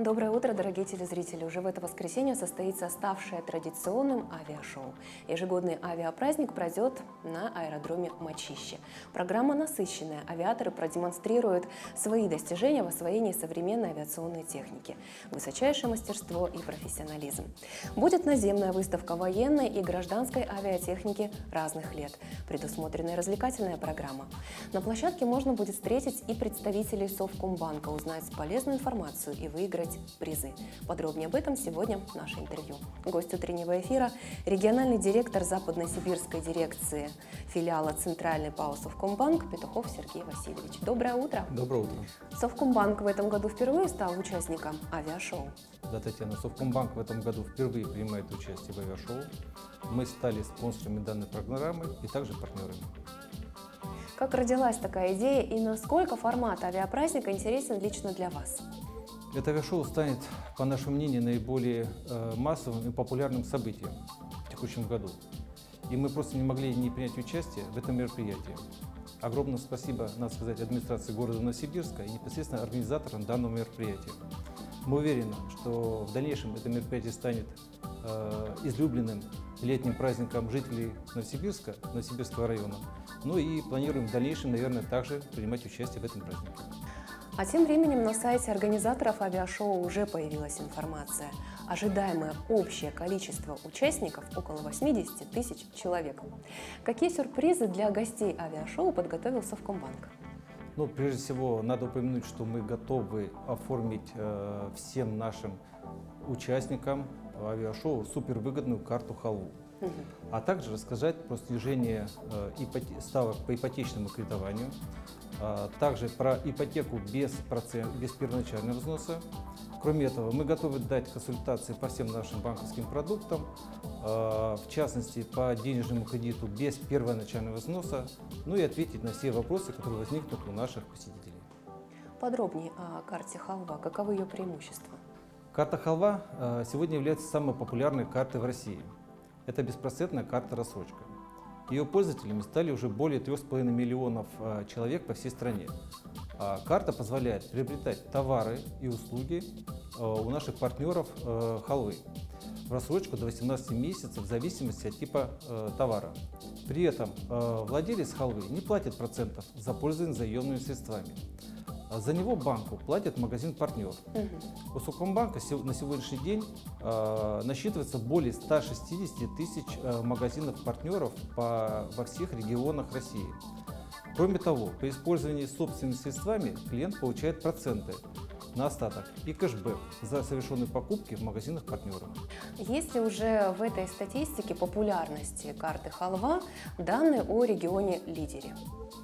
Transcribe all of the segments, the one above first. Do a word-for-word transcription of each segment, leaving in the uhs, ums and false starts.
Доброе утро, дорогие телезрители! Уже в это воскресенье состоится ставшее традиционным авиашоу. Ежегодный авиапраздник пройдет на аэродроме Мачище. Программа насыщенная. Авиаторы продемонстрируют свои достижения в освоении современной авиационной техники, высочайшее мастерство и профессионализм. Будет наземная выставка военной и гражданской авиатехники разных лет. Предусмотрена и развлекательная программа. На площадке можно будет встретить и представителей Совкомбанка, узнать полезную информацию и выиграть призы. Подробнее об этом сегодня в наше интервью. Гость утреннего эфира – региональный директор Западно-Сибирской дирекции филиала Центральный ПАО Совкомбанк Петухов Сергей Васильевич. Доброе утро! Доброе утро! Совкомбанк в этом году впервые стал участником авиашоу. Да, Татьяна, Совкомбанк в этом году впервые принимает участие в авиашоу. Мы стали спонсорами данной программы и также партнерами. Как родилась такая идея и насколько формат авиапраздника интересен лично для вас? Это авиашоу станет, по нашему мнению, наиболее э, массовым и популярным событием в текущем году. И мы просто не могли не принять участие в этом мероприятии. Огромное спасибо, надо сказать, администрации города Новосибирска и непосредственно организаторам данного мероприятия. Мы уверены, что в дальнейшем это мероприятие станет э, излюбленным летним праздником жителей Новосибирска, Новосибирского района. Ну и планируем в дальнейшем, наверное, также принимать участие в этом празднике. А тем временем на сайте организаторов авиашоу уже появилась информация. Ожидаемое общее количество участников около восьмидесяти тысяч человек. Какие сюрпризы для гостей авиашоу подготовил Совкомбанк? Ну, прежде всего, надо упомянуть, что мы готовы оформить э, всем нашим участникам авиашоу супервыгодную карту халву. Угу. А также рассказать про снижение э, ипоте- ставок по ипотечному кредитованию, э, также про ипотеку без, процент, без первоначального взноса. Кроме этого, мы готовы дать консультации по всем нашим банковским продуктам, э, в частности, по денежному кредиту без первоначального взноса, ну и ответить на все вопросы, которые возникнут у наших посетителей. Подробнее о карте халва. Каковы ее преимущества? Карта халва э, сегодня является самой популярной картой в России. Это беспроцентная карта-рассрочка. Ее пользователями стали уже более трёх с половиной миллионов э, человек по всей стране. А карта позволяет приобретать товары и услуги э, у наших партнеров э, халвы в рассрочку до восемнадцати месяцев в зависимости от типа э, товара. При этом э, владелец халвы не платит процентов за пользование заемными средствами. За него банку платит магазин-партнер. Угу. У Совкомбанка на сегодняшний день э, насчитывается более ста шестидесяти тысяч э, магазинов-партнеров по, во всех регионах России. Кроме того, при использовании собственными средствами клиент получает проценты на остаток и кэшбэк за совершенные покупки в магазинах партнеров. Есть ли уже в этой статистике популярности карты халва данные о регионе-лидере?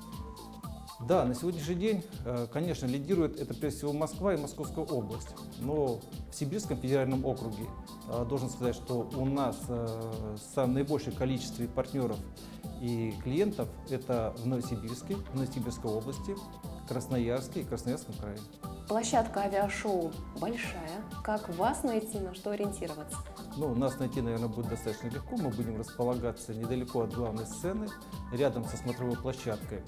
Да, на сегодняшний день, конечно, лидирует это прежде всего Москва и Московская область. Но в Сибирском федеральном округе должен сказать, что у нас самое наибольшее количество партнеров и клиентов это в Новосибирске, в Новосибирской области, Красноярске и Красноярском крае. Площадка авиашоу большая. Как вас найти, на что ориентироваться? Ну, нас найти, наверное, будет достаточно легко. Мы будем располагаться недалеко от главной сцены, рядом со смотровой площадкой.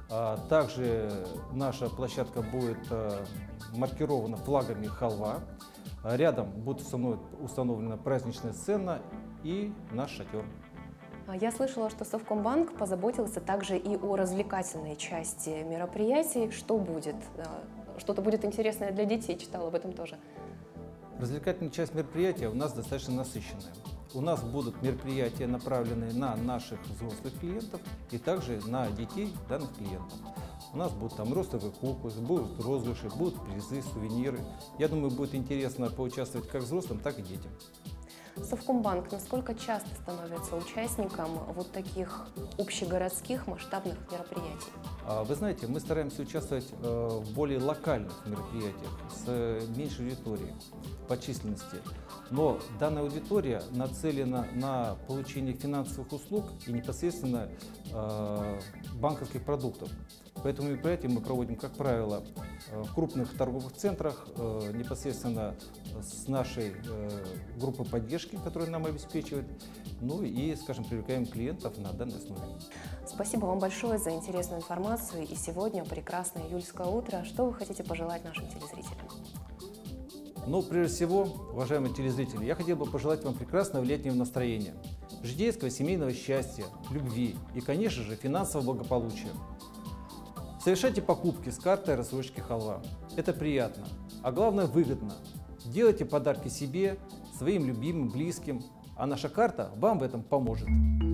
Также наша площадка будет маркирована флагами халва. Рядом будет установлена праздничная сцена и наш шатер. Я слышала, что Совкомбанк позаботился также и о развлекательной части мероприятий. Что будет? Что-то будет интересное для детей, читала об этом тоже. Развлекательная часть мероприятия у нас достаточно насыщенная. У нас будут мероприятия, направленные на наших взрослых клиентов и также на детей данных клиентов. У нас будут там ростовые куклы, будут розыгрыши, будут призы, сувениры. Я думаю, будет интересно поучаствовать как взрослым, так и детям. Совкомбанк насколько часто становится участником вот таких общегородских масштабных мероприятий? Вы знаете, мы стараемся участвовать в более локальных мероприятиях с меньшей аудиторией по численности. Но данная аудитория нацелена на получение финансовых услуг и непосредственно банковских продуктов. Поэтому мероприятия мы проводим, как правило, в крупных торговых центрах, непосредственно с нашей группой поддержки, которая нам обеспечивает, ну и, скажем, привлекаем клиентов на данной основе. Спасибо вам большое за интересную информацию. И сегодня прекрасное июльское утро. Что вы хотите пожелать нашим телезрителям? Но прежде всего, уважаемые телезрители, я хотел бы пожелать вам прекрасного летнего настроения, житейского семейного счастья, любви и, конечно же, финансового благополучия. Совершайте покупки с картой рассрочки халва. Это приятно, а главное выгодно. Делайте подарки себе, своим любимым, близким, а наша карта вам в этом поможет.